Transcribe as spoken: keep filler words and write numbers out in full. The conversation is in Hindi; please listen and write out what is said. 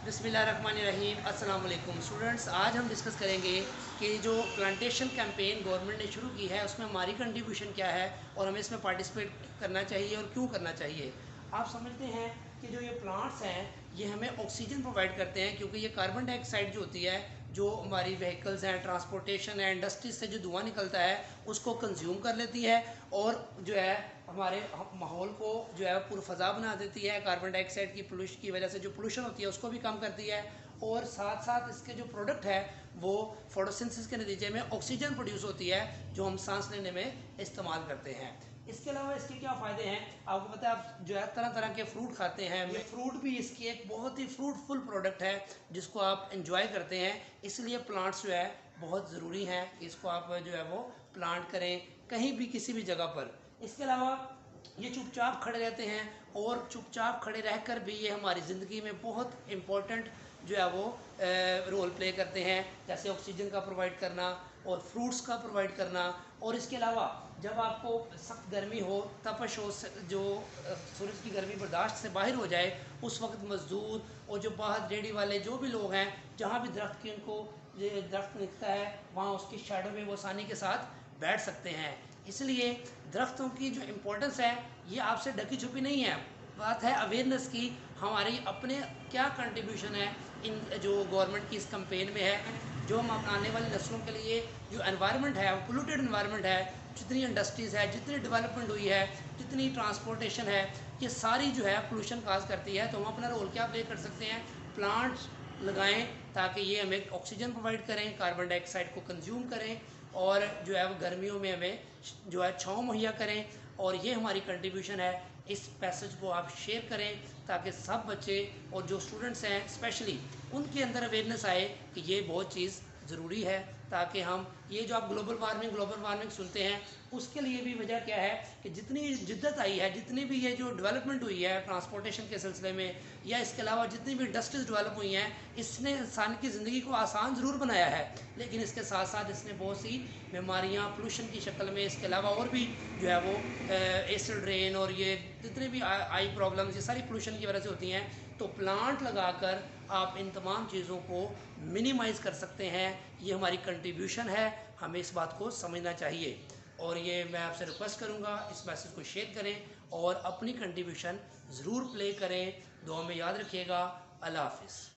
बिस्मिल्लाहिर्रहमानिर्रहीम। अस्सलाम वालेकुम स्टूडेंट्स, आज हम डिस्कस करेंगे कि जो प्लांटेशन कैंपेन गवर्नमेंट ने शुरू की है उसमें हमारी कंट्रीब्यूशन क्या है और हमें इसमें पार्टिसिपेट करना चाहिए और क्यों करना चाहिए। आप समझते हैं कि जो ये प्लांट्स हैं ये हमें ऑक्सीजन प्रोवाइड करते हैं, क्योंकि ये कार्बन डाइऑक्साइड जो होती है जो हमारी व्हीकल्स हैं, ट्रांसपोर्टेशन है, इंडस्ट्रीज से जो धुआं निकलता है उसको कंज्यूम कर लेती है और जो है हमारे माहौल को जो है पुरफजा बना देती है। कार्बन डाइऑक्साइड की पोल्यूशन की वजह से जो पोल्यूशन होती है उसको भी कम करती है और साथ साथ इसके जो प्रोडक्ट है वो फोटोसिंथेसिस के नतीजे में ऑक्सीजन प्रोड्यूस होती है जो हम सांस लेने में इस्तेमाल करते हैं। इसके अलावा इसके क्या फ़ायदे हैं आपको पता है। आप जो है तरह तरह के फ्रूट खाते हैं, ये फ्रूट भी इसकी एक बहुत ही फ्रूटफुल प्रोडक्ट है जिसको आप इंजॉय करते हैं। इसलिए प्लांट्स जो है बहुत ज़रूरी हैं, इसको आप जो है वो प्लांट करें कहीं भी किसी भी जगह पर। इसके अलावा ये चुपचाप खड़े रहते हैं और चुपचाप खड़े रहकर भी ये हमारी ज़िंदगी में बहुत इम्पोर्टेंट जो है वो रोल प्ले करते हैं, जैसे ऑक्सीजन का प्रोवाइड करना और फ्रूट्स का प्रोवाइड करना। और इसके अलावा जब आपको सख्त गर्मी हो, तपश हो, जो सूरज की गर्मी बर्दाश्त से बाहर हो जाए, उस वक्त मज़दूर और जो बाहर रेडी वाले जो भी लोग हैं, जहाँ भी दरख्त की उनको दरख्त निकलता है वहाँ उसकी शैडो में वो आसानी के साथ बैठ सकते हैं। इसलिए दरख्तों की जो इम्पोर्टेंस है ये आपसे ढकी छुपी नहीं है, बात है अवेयरनेस की। हमारी अपने क्या कंट्रीब्यूशन है इन जो गवर्नमेंट की इस कैंपेन में है, जो हम आने वाली नस्लों के लिए जो एनवायरनमेंट है वो पोल्यूटेड एनवायरनमेंट है, जितनी इंडस्ट्रीज़ है, जितनी डेवलपमेंट हुई है, जितनी ट्रांसपोर्टेशन है, ये सारी जो है पोल्यूशन काज करती है। तो हम अपना रोल क्या प्ले कर सकते हैं, प्लांट्स लगाएं ताकि ये हमें ऑक्सीजन प्रोवाइड करें, कार्बन डाइऑक्साइड को कंज्यूम करें और जो है वो गर्मियों में हमें जो है छाँव मुहैया करें। और ये हमारी कंट्रीब्यूशन है। इस पैसेज को आप शेयर करें ताकि सब बच्चे और जो स्टूडेंट्स हैं स्पेशली उनके अंदर अवेयरनेस आए कि ये बहुत चीज़ ज़रूरी है, ताकि हम ये जो आप ग्लोबल वार्मिंग ग्लोबल वार्मिंग सुनते हैं उसके लिए भी वजह क्या है कि जितनी जिद्दत आई है, जितनी भी ये जो डेवलपमेंट हुई है ट्रांसपोर्टेशन के सिलसिले में या इसके अलावा जितनी भी इंडस्ट्रीज डेवलप हुई हैं, इसने इंसान की ज़िंदगी को आसान ज़रूर बनाया है, लेकिन इसके साथ साथ इसने बहुत सी बीमारियाँ पोल्यूशन की शक्ल में, इसके अलावा और भी जो है वो एसिड रेन और ये जितने भी आई प्रॉब्लम्स ये सारी पोल्यूशन की वजह से होती हैं। तो प्लांट लगाकर आप इन तमाम चीज़ों को मिनिमाइज़ कर सकते हैं। ये हमारी कंट्रीब्यूशन है, हमें इस बात को समझना चाहिए। और ये मैं आपसे रिक्वेस्ट करूँगा इस मैसेज को शेयर करें और अपनी कंट्रीब्यूशन ज़रूर प्ले करें। दुआ में याद रखिएगा। अल्लाह हाफिज़।